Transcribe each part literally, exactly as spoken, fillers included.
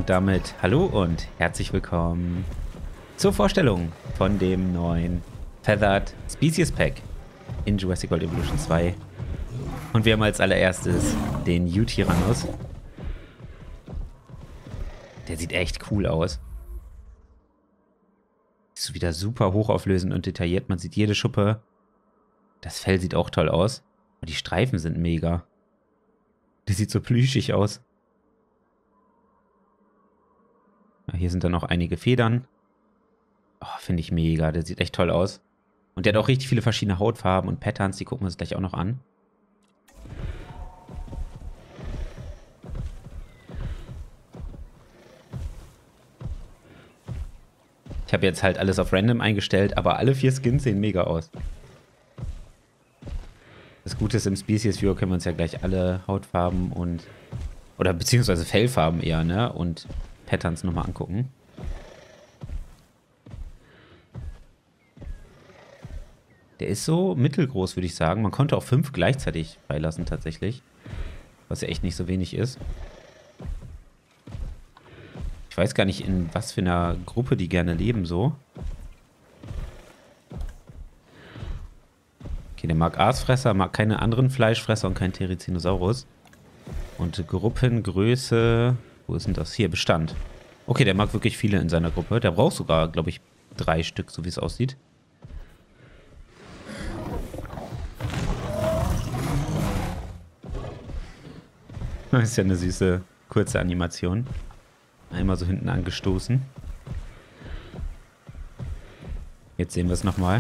Und damit hallo und herzlich willkommen zur Vorstellung von dem neuen Feathered Species Pack in Jurassic World Evolution zwei. Und wir haben als allererstes den Yutyrannus. Der sieht echt cool aus. Ist wieder super hochauflösend und detailliert. Man sieht jede Schuppe. Das Fell sieht auch toll aus. Und die Streifen sind mega. Der sieht so plüschig aus. Ja, hier sind dann noch einige Federn. Oh, finde ich mega. Der sieht echt toll aus. Und der hat auch richtig viele verschiedene Hautfarben und Patterns. Die gucken wir uns gleich auch noch an. Ich habe jetzt halt alles auf Random eingestellt, aber alle vier Skins sehen mega aus. Das Gute ist, im Species Viewer können wir uns ja gleich alle Hautfarben und... oder beziehungsweise Fellfarben eher, ne? Und Patterns nochmal angucken. Der ist so mittelgroß, würde ich sagen. Man konnte auch fünf gleichzeitig freilassen, tatsächlich. Was ja echt nicht so wenig ist. Ich weiß gar nicht, in was für einer Gruppe die gerne leben, so. Okay, der mag Aasfresser, mag keine anderen Fleischfresser und kein Therizinosaurus. Und Gruppengröße... Wo ist denn das? Hier, Bestand. Okay, der mag wirklich viele in seiner Gruppe. Der braucht sogar, glaube ich, drei Stück, so wie es aussieht. Das ist ja eine süße, kurze Animation. Einmal so hinten angestoßen. Jetzt sehen wir es nochmal.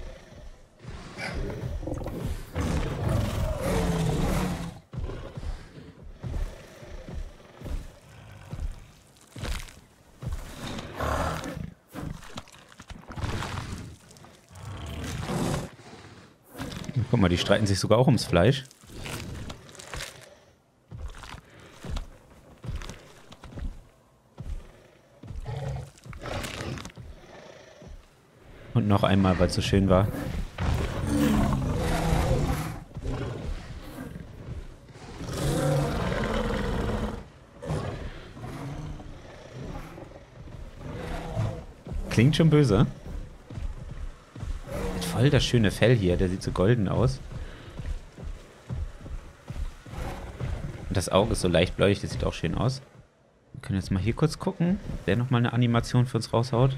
Guck mal, die streiten sich sogar auch ums Fleisch. Und noch einmal, weil es so schön war. Klingt schon böse. Voll das schöne Fell hier, der sieht so golden aus. Und das Auge ist so leicht bläulich, das sieht auch schön aus. Wir können jetzt mal hier kurz gucken, wer nochmal eine Animation für uns raushaut.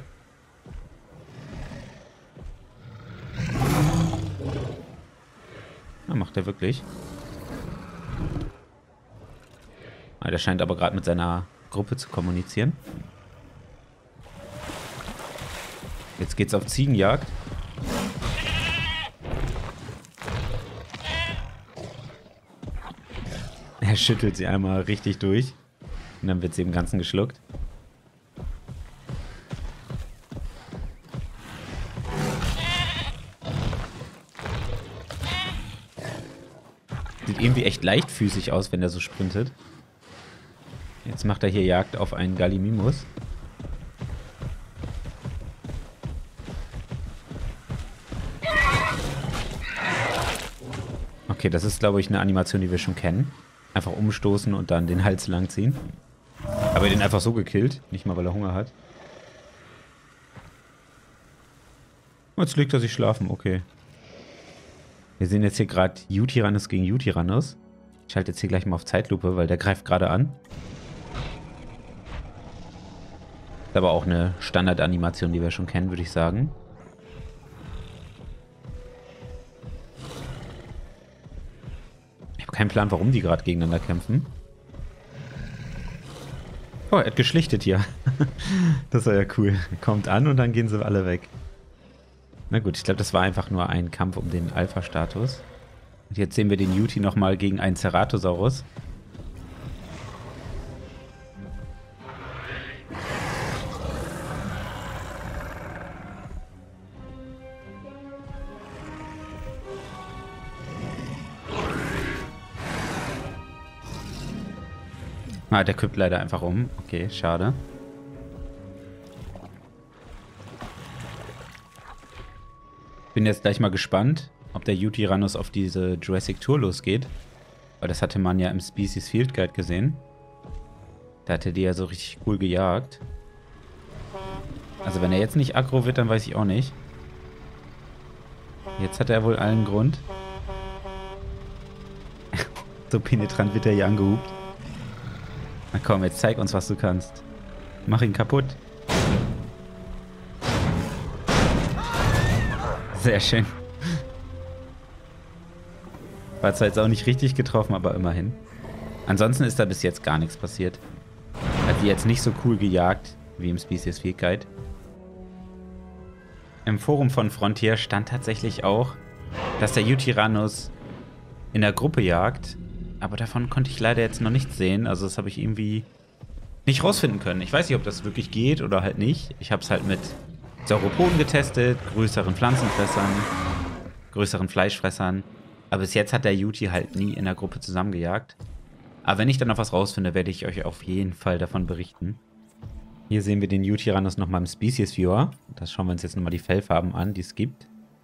Na, macht er wirklich. Ah, der scheint aber gerade mit seiner Gruppe zu kommunizieren. Jetzt geht's auf Ziegenjagd. Er schüttelt sie einmal richtig durch. Und dann wird sie im Ganzen geschluckt. Sieht irgendwie echt leichtfüßig aus, wenn er so sprintet. Jetzt macht er hier Jagd auf einen Gallimimus. Okay, das ist, glaube ich, eine Animation, die wir schon kennen. Einfach umstoßen und dann den Hals langziehen. Aber den einfach so gekillt. Nicht mal, weil er Hunger hat. Und jetzt legt er sich schlafen. Okay. Wir sehen jetzt hier gerade Yutyrannus gegen Yutyrannus. Ich schalte jetzt hier gleich mal auf Zeitlupe, weil der greift gerade an. Ist aber auch eine Standardanimation, die wir schon kennen, würde ich sagen. Kein Plan, warum die gerade gegeneinander kämpfen. Oh, er hat geschlichtet hier. Das war ja cool. Kommt an und dann gehen sie alle weg. Na gut, ich glaube, das war einfach nur ein Kampf um den Alpha-Status. Und jetzt sehen wir den Yuti nochmal gegen einen Ceratosaurus. Ah, der kippt leider einfach um. Okay, schade. Bin jetzt gleich mal gespannt, ob der Yutyrannus auf diese Jurassic Tour losgeht. Weil das hatte man ja im Species Field Guide gesehen. Da hat er die ja so richtig cool gejagt. Also wenn er jetzt nicht aggro wird, dann weiß ich auch nicht. Jetzt hat er wohl allen Grund. So penetrant wird er hier angehupt. Na komm, jetzt zeig uns, was du kannst. Mach ihn kaputt. Sehr schön. War zwar jetzt auch nicht richtig getroffen, aber immerhin. Ansonsten ist da bis jetzt gar nichts passiert. Hat die jetzt nicht so cool gejagt wie im Species Field Guide. Im Forum von Frontier stand tatsächlich auch, dass der Yutyrannus in der Gruppe jagt. Aber davon konnte ich leider jetzt noch nichts sehen. Also das habe ich irgendwie nicht rausfinden können. Ich weiß nicht, ob das wirklich geht oder halt nicht. Ich habe es halt mit Sauropoden getestet, größeren Pflanzenfressern, größeren Fleischfressern. Aber bis jetzt hat der Yuti halt nie in der Gruppe zusammengejagt. Aber wenn ich dann noch was rausfinde, werde ich euch auf jeden Fall davon berichten. Hier sehen wir den Yutyrannus nochmal im Species Viewer. Das schauen wir uns jetzt nochmal die Fellfarben an, die es gibt.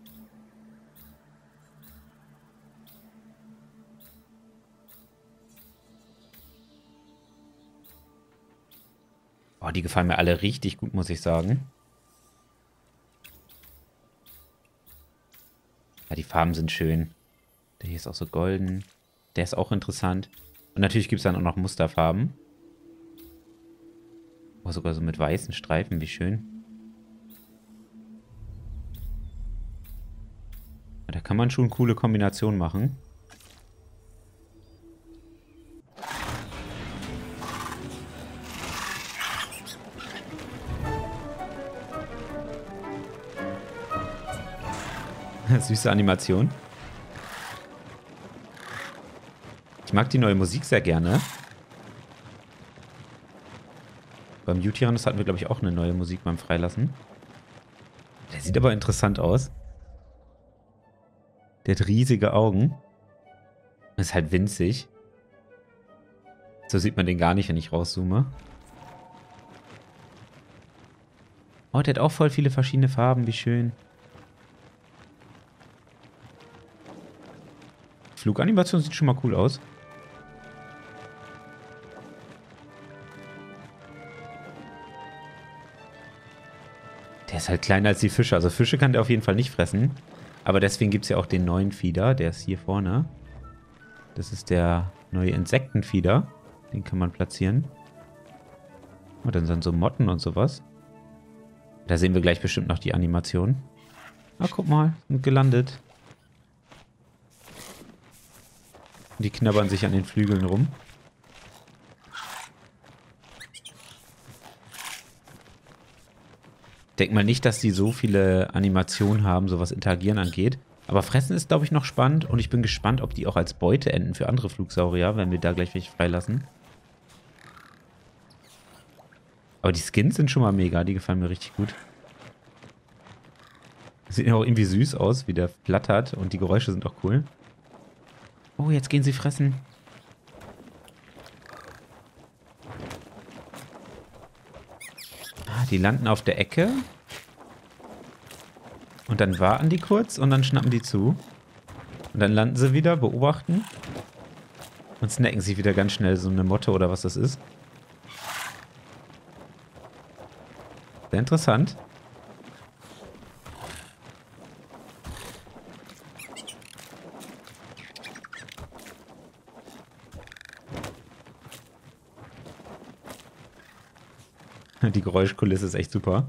Oh, die gefallen mir alle richtig gut, muss ich sagen. Ja, die Farben sind schön. Der hier ist auch so golden. Der ist auch interessant. Und natürlich gibt es dann auch noch Musterfarben. Oh, sogar so mit weißen Streifen, wie schön. Da kann man schon coole Kombinationen machen. Süße Animation. Ich mag die neue Musik sehr gerne. Beim Yutyrannus hatten wir, glaube ich, auch eine neue Musik beim Freilassen. Der sieht aber interessant aus. Der hat riesige Augen. Ist halt winzig. So sieht man den gar nicht, wenn ich rauszoome. Oh, der hat auch voll viele verschiedene Farben. Wie schön. Fluganimation sieht schon mal cool aus. Der ist halt kleiner als die Fische. Also Fische kann der auf jeden Fall nicht fressen. Aber deswegen gibt es ja auch den neuen Fieder. Der ist hier vorne. Das ist der neue Insektenfieder. Den kann man platzieren. Und dann sind so Motten und sowas. Da sehen wir gleich bestimmt noch die Animation. Ah, guck mal. Sind gelandet. Die knabbern sich an den Flügeln rum. Denk mal nicht, dass die so viele Animationen haben, so was Interagieren angeht. Aber Fressen ist, glaube ich, noch spannend. Und ich bin gespannt, ob die auch als Beute enden für andere Flugsaurier, wenn wir da gleich welche freilassen. Aber die Skins sind schon mal mega. Die gefallen mir richtig gut. Sieht ja auch irgendwie süß aus, wie der flattert. Und die Geräusche sind auch cool. Oh, jetzt gehen sie fressen. Ah, die landen auf der Ecke. Und dann warten die kurz und dann schnappen die zu. Und dann landen sie wieder, beobachten. Und snacken sich wieder ganz schnell so eine Motte oder was das ist. Sehr interessant. Die Geräuschkulisse ist echt super.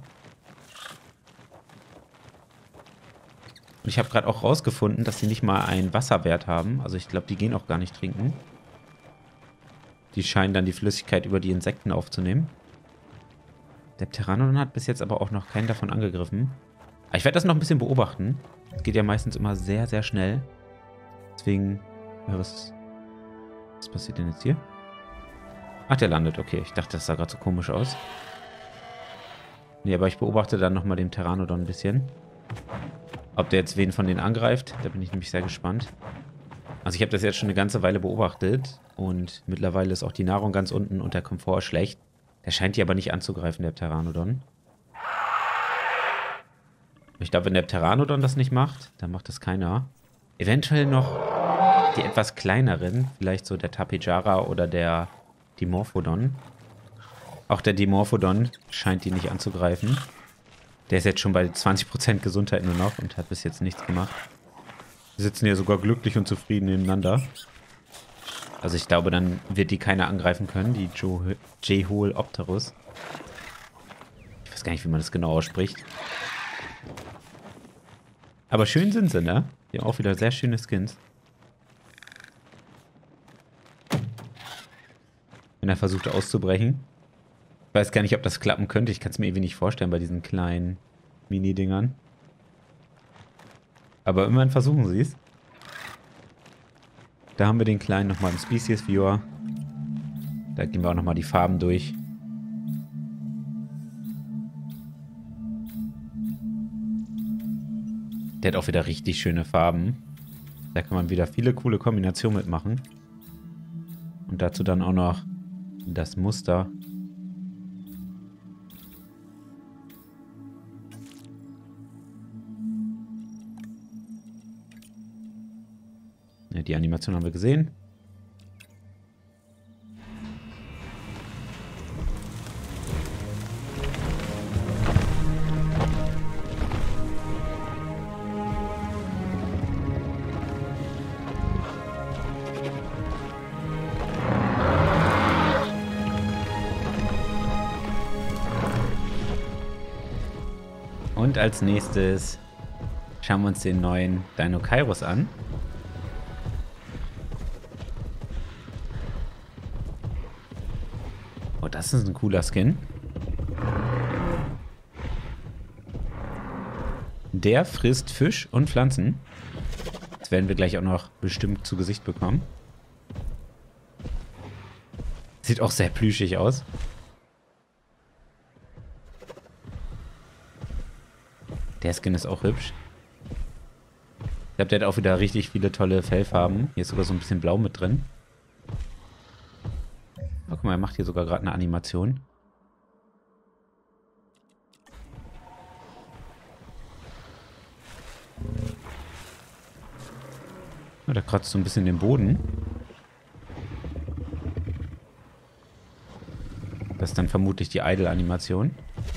Und ich habe gerade auch rausgefunden, dass sie nicht mal einen Wasserwert haben. Also ich glaube, die gehen auch gar nicht trinken. Die scheinen dann die Flüssigkeit über die Insekten aufzunehmen. Der Pteranodon hat bis jetzt aber auch noch keinen davon angegriffen. Aber ich werde das noch ein bisschen beobachten. Es geht ja meistens immer sehr, sehr schnell. Deswegen... Ja, was, was passiert denn jetzt hier? Ach, der landet. Okay, ich dachte, das sah gerade so komisch aus. Nee, aber ich beobachte dann nochmal den Pteranodon ein bisschen. Ob der jetzt wen von denen angreift, da bin ich nämlich sehr gespannt. Also ich habe das jetzt schon eine ganze Weile beobachtet. Und mittlerweile ist auch die Nahrung ganz unten und der Komfort schlecht. Der scheint die aber nicht anzugreifen, der Pteranodon. Ich glaube, wenn der Pteranodon das nicht macht, dann macht das keiner. Eventuell noch die etwas kleineren, vielleicht so der Tapejara oder der Dimorphodon. Auch der Dimorphodon scheint die nicht anzugreifen. Der ist jetzt schon bei zwanzig Prozent Gesundheit nur noch und hat bis jetzt nichts gemacht. Wir sitzen hier sogar glücklich und zufrieden nebeneinander. Also ich glaube, dann wird die keiner angreifen können, die Jeholopterus. Ich weiß gar nicht, wie man das genau ausspricht. Aber schön sind sie, ne? Die haben auch wieder sehr schöne Skins. Wenn er versucht auszubrechen. Ich weiß gar nicht, ob das klappen könnte. Ich kann es mir irgendwie nicht vorstellen bei diesen kleinen Mini-Dingern. Aber immerhin versuchen sie es. Da haben wir den kleinen nochmal im Species Viewer. Da gehen wir auch nochmal die Farben durch. Der hat auch wieder richtig schöne Farben. Da kann man wieder viele coole Kombinationen mitmachen. Und dazu dann auch noch das Muster. Ja, die Animation haben wir gesehen. Und als nächstes schauen wir uns den neuen Deinocheirus an. Oh, das ist ein cooler Skin. Der frisst Fisch und Pflanzen. Das werden wir gleich auch noch bestimmt zu Gesicht bekommen. Sieht auch sehr plüschig aus. Der Skin ist auch hübsch. Ich glaube, der hat auch wieder richtig viele tolle Fellfarben. Hier ist sogar so ein bisschen Blau mit drin. Oh, guck mal, er macht hier sogar gerade eine Animation. Oh, der kratzt so ein bisschen den Boden. Das ist dann vermutlich die Idle-Animation.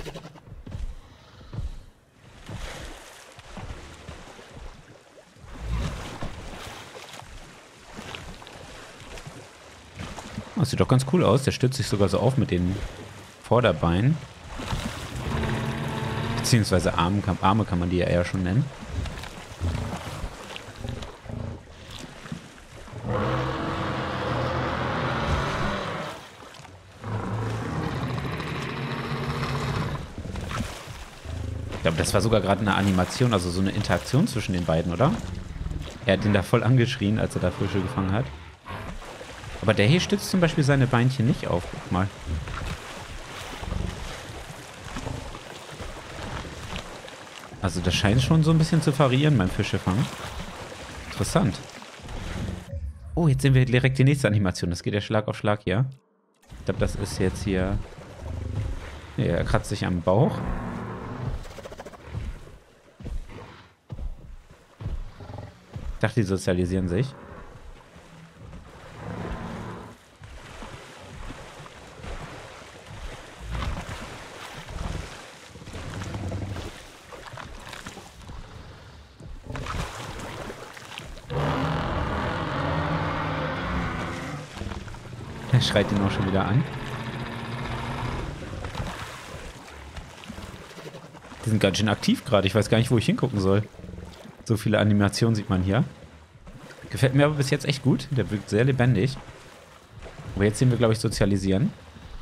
Das sieht doch ganz cool aus. Der stützt sich sogar so auf mit den Vorderbeinen. Beziehungsweise Arme kann, Arme kann man die ja eher schon nennen. Ich glaube, das war sogar gerade eine Animation, also so eine Interaktion zwischen den beiden, oder? Er hat ihn da voll angeschrien, als er da Fische gefangen hat. Aber der hier stützt zum Beispiel seine Beinchen nicht auf. Guck mal. Also das scheint schon so ein bisschen zu variieren beim Fischefangen. Interessant. Oh, jetzt sehen wir direkt die nächste Animation. Das geht ja Schlag auf Schlag hier. Ich glaube, das ist jetzt hier... Ja, er kratzt sich am Bauch. Ich dachte, die sozialisieren sich. Er schreit ihn auch schon wieder an. Die sind ganz schön aktiv gerade. Ich weiß gar nicht, wo ich hingucken soll. So viele Animationen sieht man hier. Gefällt mir aber bis jetzt echt gut. Der wirkt sehr lebendig. Aber jetzt sehen wir, glaube ich, sozialisieren.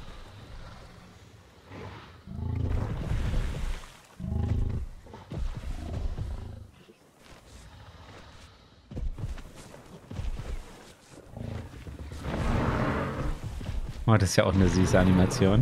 Oh, das ist ja auch eine süße Animation.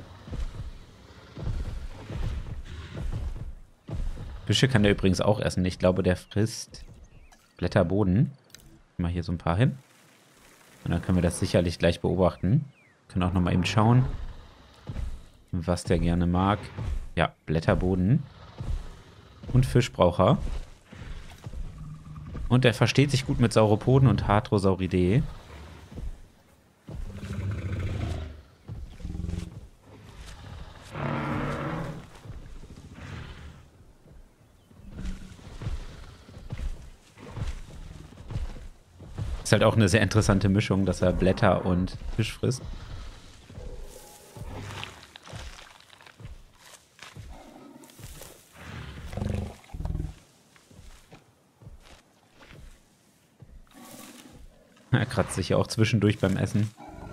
Büsche kann der übrigens auch essen. Ich glaube, der frisst Blätterboden. Mal hier so ein paar hin. Und dann können wir das sicherlich gleich beobachten. Können auch nochmal eben schauen, was der gerne mag. Ja, Blätterboden. Und Fisch braucht er. Und er versteht sich gut mit Sauropoden und Hadrosauridae. Ist halt auch eine sehr interessante Mischung, dass er Blätter und Fisch frisst. Er kratzt sich ja auch zwischendurch beim Essen.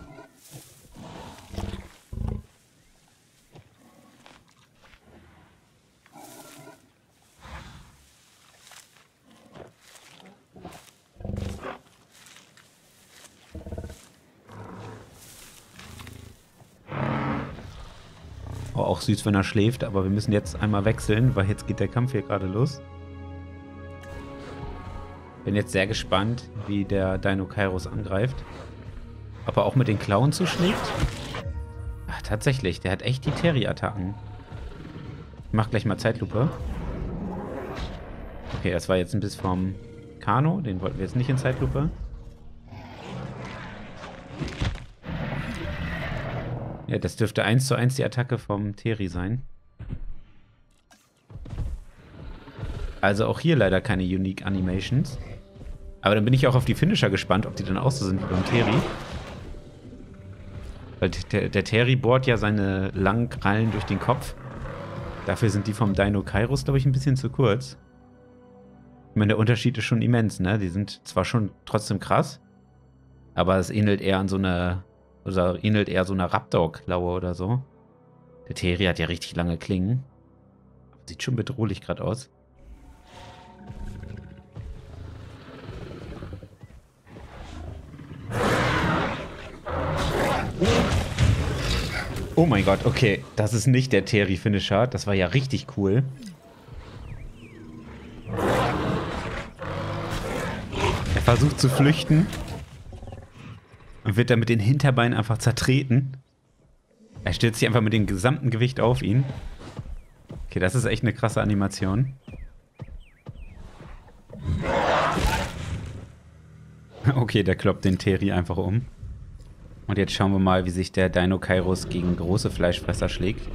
Oh, auch süß, wenn er schläft, aber wir müssen jetzt einmal wechseln, weil jetzt geht der Kampf hier gerade los. Bin jetzt sehr gespannt, wie der Deinocheirus angreift. Ob er auch mit den Klauen zuschlägt? Ach, tatsächlich, der hat echt die Terry-Attacken. Ich mach gleich mal Zeitlupe. Okay, das war jetzt ein Biss vom Kano, den wollten wir jetzt nicht in Zeitlupe. Ja, das dürfte eins zu eins die Attacke vom Terry sein. Also auch hier leider keine Unique Animations. Aber dann bin ich auch auf die Finisher gespannt, ob die dann auch so sind wie beim Terry. Weil der, der Terry bohrt ja seine langen Krallen durch den Kopf. Dafür sind die vom Deinocheirus, glaube ich, ein bisschen zu kurz. Ich meine, der Unterschied ist schon immens, ne? Die sind zwar schon trotzdem krass, aber es ähnelt eher an so einer, oder ähnelt eher so einer Raptor-Klaue oder so. Der Terry hat ja richtig lange Klingen. Sieht schon bedrohlich gerade aus. Oh mein Gott, okay. Das ist nicht der Terry-Finisher. Das war ja richtig cool. Er versucht zu flüchten. Und wird dann mit den Hinterbeinen einfach zertreten. Er stürzt sich einfach mit dem gesamten Gewicht auf ihn. Okay, das ist echt eine krasse Animation. Okay, der kloppt den Terry einfach um. Und jetzt schauen wir mal, wie sich der Deinocheirus gegen große Fleischfresser schlägt.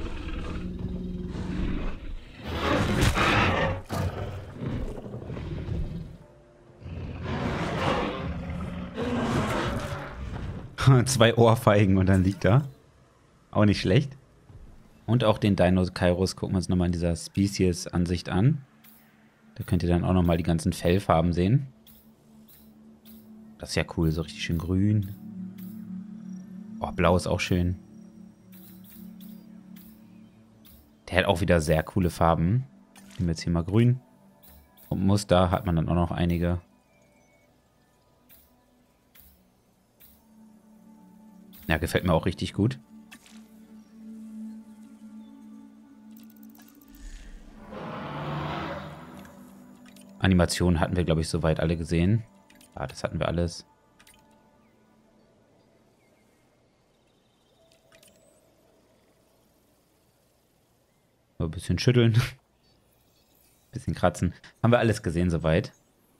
Zwei Ohrfeigen und dann liegt er. Auch nicht schlecht. Und auch den Deinocheirus gucken wir uns nochmal in dieser Species-Ansicht an. Da könnt ihr dann auch nochmal die ganzen Fellfarben sehen. Das ist ja cool, so richtig schön grün. Oh, blau ist auch schön. Der hat auch wieder sehr coole Farben. Nehmen wir jetzt hier mal grün. Und Muster hat man dann auch noch einige. Ja, gefällt mir auch richtig gut. Animationen hatten wir, glaube ich, soweit alle gesehen. Ja, das hatten wir alles. Ein bisschen schütteln. Ein bisschen kratzen. Haben wir alles gesehen soweit.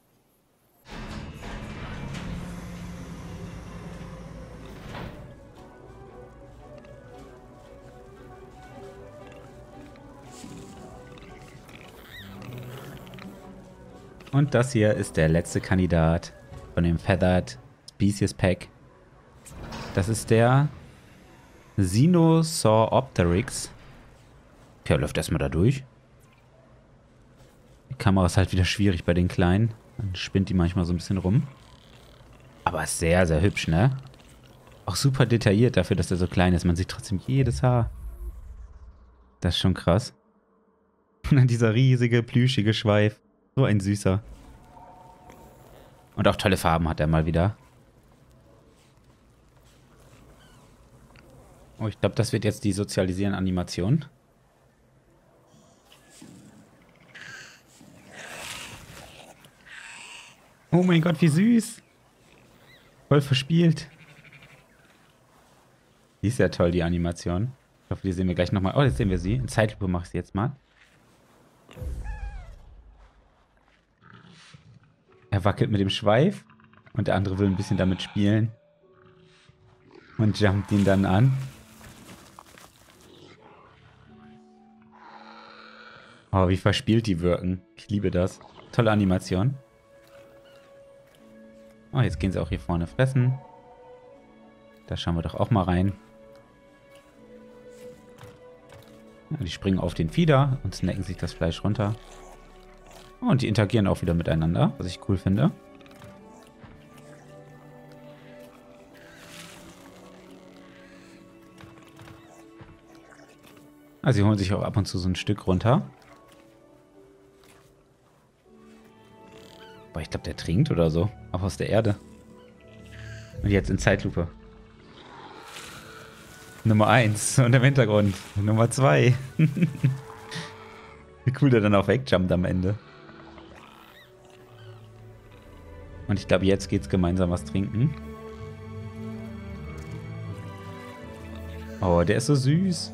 Und das hier ist der letzte Kandidat von dem Feathered Species Pack. Das ist der Sinosauropteryx. Okay, läuft erstmal da durch. Die Kamera ist halt wieder schwierig bei den Kleinen. Dann spinnt die manchmal so ein bisschen rum. Aber sehr, sehr hübsch, ne? Auch super detailliert dafür, dass er so klein ist. Man sieht trotzdem jedes Haar. Das ist schon krass. Und dann dieser riesige, plüschige Schweif. So ein süßer. Und auch tolle Farben hat er mal wieder. Oh, ich glaube, das wird jetzt die Sozialisieren-Animation. Oh mein Gott, wie süß. Voll verspielt. Die ist ja toll, die Animation. Ich hoffe, die sehen wir gleich nochmal. Oh, jetzt sehen wir sie. In Zeitlupe mache ich sie jetzt mal. Er wackelt mit dem Schweif und der andere will ein bisschen damit spielen. Und jumpt ihn dann an. Oh, wie verspielt die wirken. Ich liebe das. Tolle Animation. Oh, jetzt gehen sie auch hier vorne fressen. Da schauen wir doch auch mal rein. Ja, die springen auf den Fieder und snacken sich das Fleisch runter. Oh, und die interagieren auch wieder miteinander, was ich cool finde. Also sie holen sich auch ab und zu so ein Stück runter. Boah, ich glaube, der trinkt oder so. Auch aus der Erde. Und jetzt in Zeitlupe. Nummer eins und im Hintergrund. Nummer zwei. Wie cool der dann auch wegjumpt am Ende. Und ich glaube, jetzt geht's gemeinsam was trinken. Oh, der ist so süß.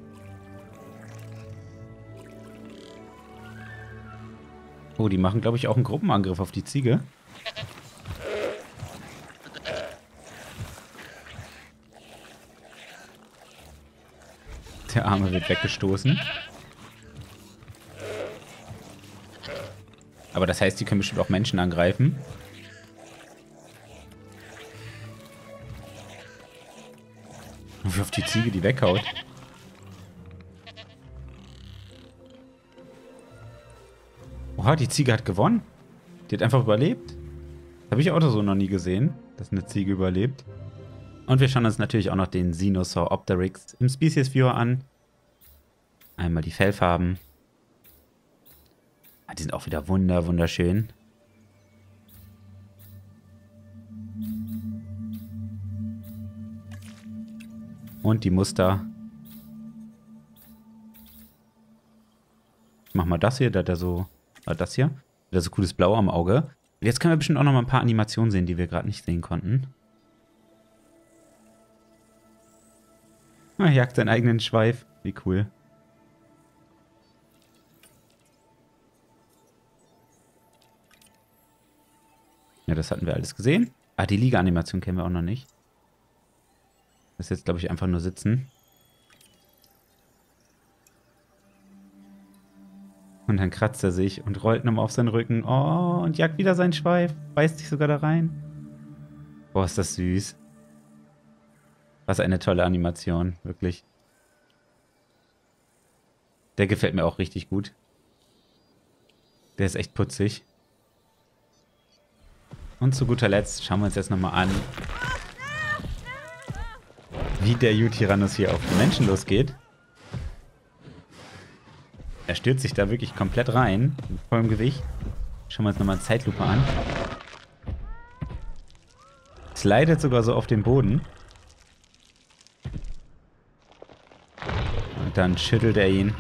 Oh, die machen, glaube ich, auch einen Gruppenangriff auf die Ziege. Der Arme wird weggestoßen. Aber das heißt, die können bestimmt auch Menschen angreifen. Und wie auf die Ziege die weghaut. Oha, die Ziege hat gewonnen. Die hat einfach überlebt. Habe ich auch so noch nie gesehen, dass eine Ziege überlebt. Und wir schauen uns natürlich auch noch den Xenosaur-Opteryx im Species Viewer an. Einmal die Fellfarben. Ah, die sind auch wieder wunder, wunderschön. Und die Muster. Ich mach mal das hier, da hat er so. Oder das hier. Da so cooles Blau am Auge. Und jetzt können wir bestimmt auch noch mal ein paar Animationen sehen, die wir gerade nicht sehen konnten. Er jagt seinen eigenen Schweif. Wie cool. Ja, das hatten wir alles gesehen. Ah, die Liga-Animation kennen wir auch noch nicht. Das ist jetzt, glaube ich, einfach nur sitzen. Und dann kratzt er sich und rollt nochmal auf seinen Rücken. Oh, und jagt wieder seinen Schweif. Beißt sich sogar da rein. Boah, ist das süß. Was eine tolle Animation, wirklich. Der gefällt mir auch richtig gut. Der ist echt putzig. Und zu guter Letzt schauen wir uns jetzt nochmal an, wie der Yutyrannus hier auf die Menschen losgeht. Er stürzt sich da wirklich komplett rein, mit vollem Gewicht. Schauen wir uns nochmal Zeitlupe an. Slidet sogar so auf den Boden. Und dann schüttelt er ihn.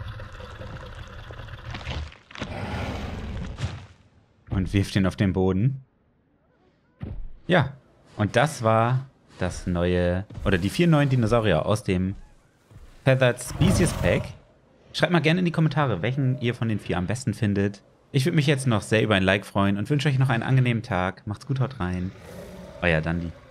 Und wirft ihn auf den Boden. Ja, und das war das neue, oder die vier neuen Dinosaurier aus dem Feathered Species Pack. Schreibt mal gerne in die Kommentare, welchen ihr von den vier am besten findet. Ich würde mich jetzt noch sehr über ein Like freuen und wünsche euch noch einen angenehmen Tag. Macht's gut, haut rein. Euer Dandi.